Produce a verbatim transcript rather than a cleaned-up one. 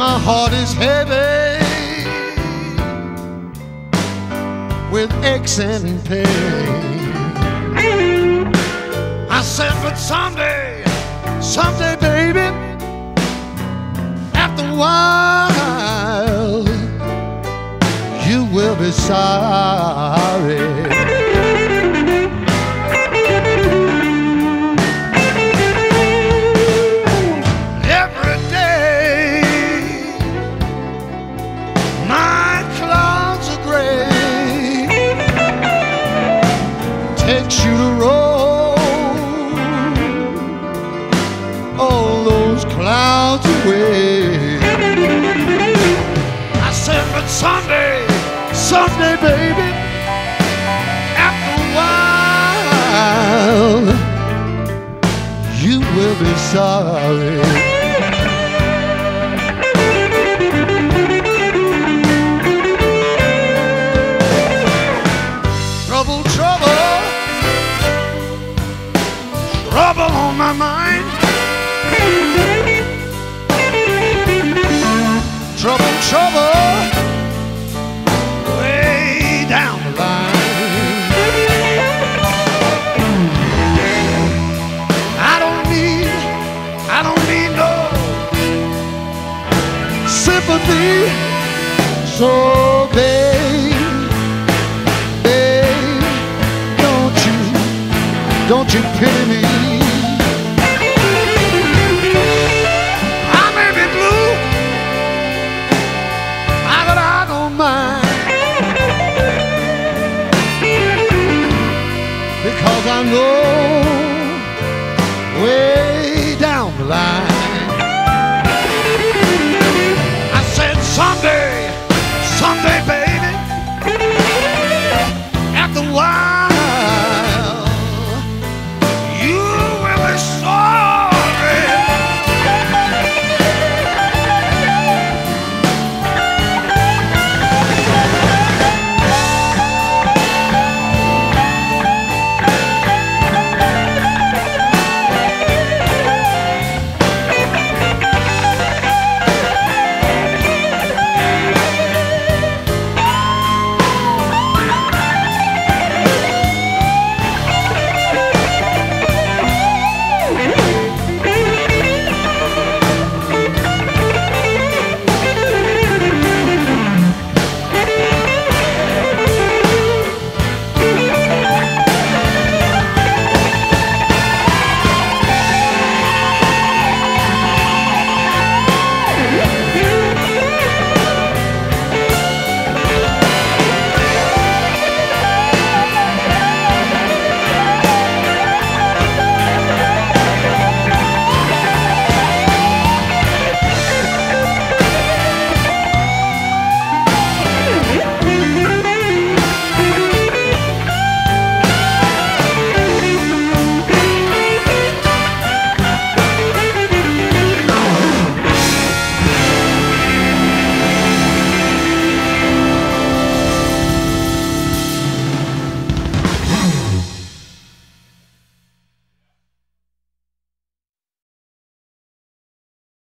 my heart is heavy with aches and pain. I said, but someday, someday, baby, after a while, you will be sorry. Takes you to roll all those clouds away. I said, but someday, someday, baby, after a while, you will be sorry. Trouble, trouble, trouble on my mind. Trouble, trouble, way down the line. I don't need, I don't need no sympathy. So babe, babe, don't you, don't you pity me?